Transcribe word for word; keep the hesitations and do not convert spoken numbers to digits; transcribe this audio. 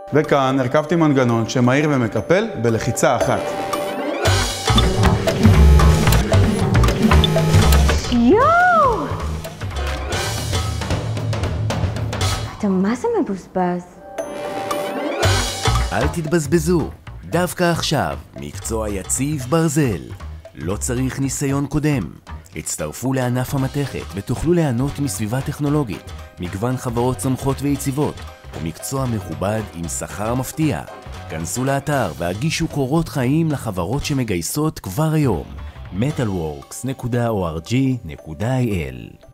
וכאן הרכבתי מנגנון שמהיר ומקפל בלחיצה אחת. יואו! אתה מה זה מבוזבז? אל תתבזבזו, דווקא עכשיו, מקצוע יציב ברזל. לא צריך ניסיון קודם. הצטרפו לענף המתכת ותוכלו ליהנות מסביבה טכנולוגית, מגוון חברות צומחות ויציבות, ומקצוע מכובד עם שכר מפתיע. כנסו לאתר והגישו קורות חיים לחברות שמגייסות כבר היום. מטאלוורקס נקודה או אר ג'י נקודה איי אל